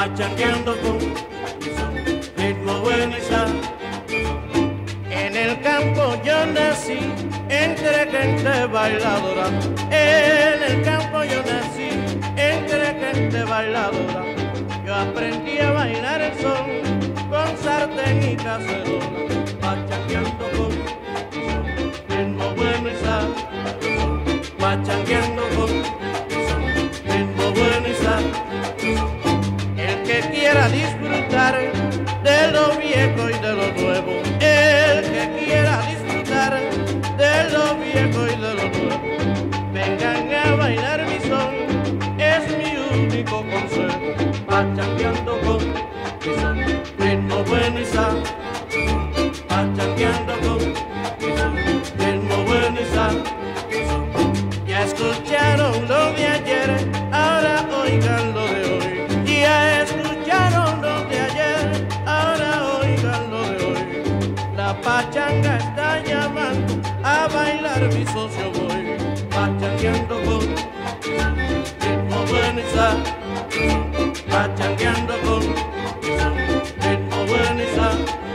pachangueando con mi son, ritmo bueno y sano. En el campo yo nací, entre gente bailadora. En el campo yo nací, entre gente bailadora. Yo aprendí a bailar el son con sartén y cacerola, pachangueando con mi son, ritmo bueno y sano. Pachangueando con mi son, ritmo bueno y sano. El que quiera disfrutar de lo viejo y de lo nuevo, el que quiera disfrutar de lo viejo y de lo nuevo, vengan a bailar mi son, es mi único consejo. Pachangueando con mi son, ritmo bueno y sano. Pachangueando con mi son, ritmo bueno y sano. Ya escucharon lo de ayer, ahora oigan lo de hoy. Ya escucharon lo de ayer, ahora oigan lo de hoy. La pachanga está llamando, a bailar mi socio voy. Pachangueando con mi son, ritmo bueno y sano. Pachangueando con mi son, ritmo bueno y sano.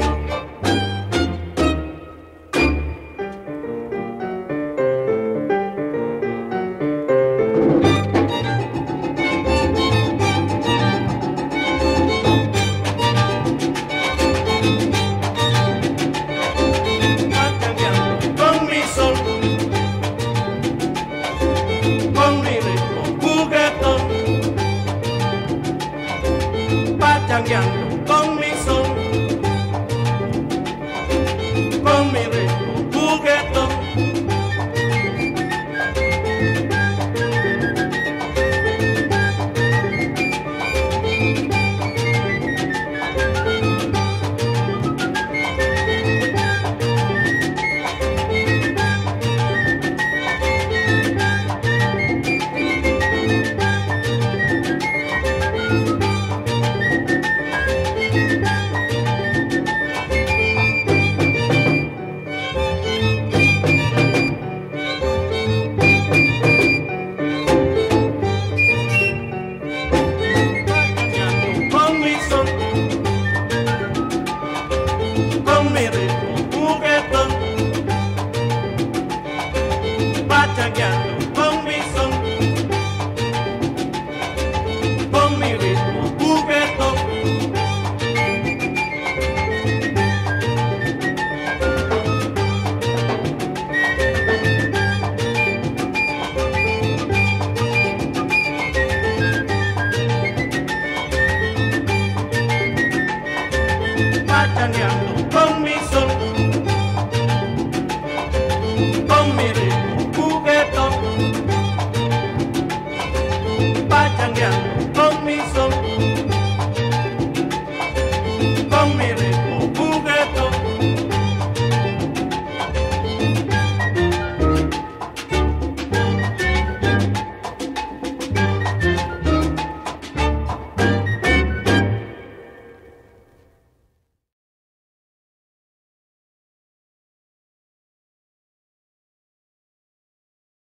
Pachangueando con mi son, con mi ritmo juguetón. Pachangueando con mi son, con mi ritmo juguetón. Pachangueando con mi son, con mi ritmo.